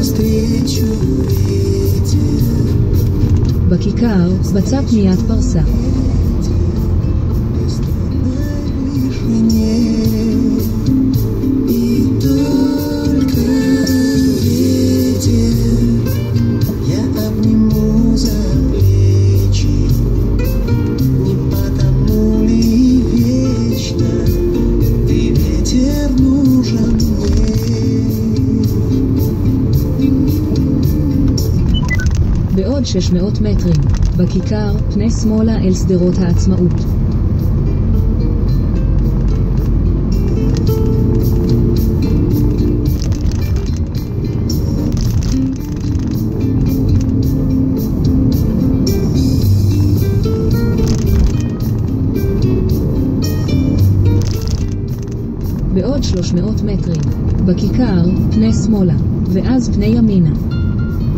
בכיכר, בצע פניית פרסה. בעוד 600 מטרים, בכיכר, פנה שמאלה אל שדרות העצמאות. בעוד 300 מטרים, בכיכר, פנה שמאלה, ואז פנה ימינה.